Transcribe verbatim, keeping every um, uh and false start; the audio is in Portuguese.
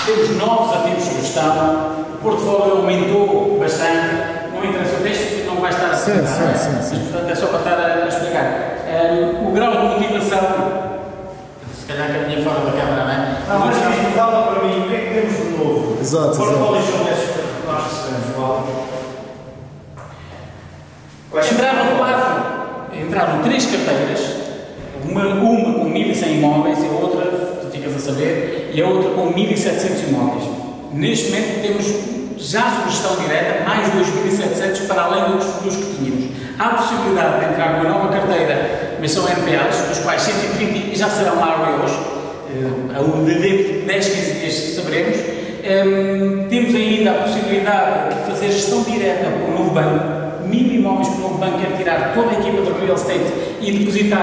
temos novos ativos sobre gestão, o portfólio aumentou bastante, não interessa o texto porque não vai estar a explicar, sim, sim, sim, sim. mas portanto é só para estar a, a explicar. Um, o grau de motivação, se calhar que a minha fora da câmara, não é? Não, mas me fala para mim, o que é que temos de novo? Exato, portfólios são esses que nós recebemos, João. Entraram quatro, entraram três carteiras, uma, uma com mil e cem imóveis e a outra, tu ficas a saber, e a outra com mil e setecentos imóveis. Neste momento temos já sugestão direta, mais dois mil e setecentos para além dos, dos que tínhamos. Há a possibilidade de entrar uma nova carteira, mas são N P As, dos quais cento e trinta já serão R E Os, uh, dentro de dez, quinze dias saberemos. Um, temos ainda a possibilidade de fazer gestão direta com o novo banco, mil imóveis que o novo banco quer tirar toda a equipa de real estate e depositar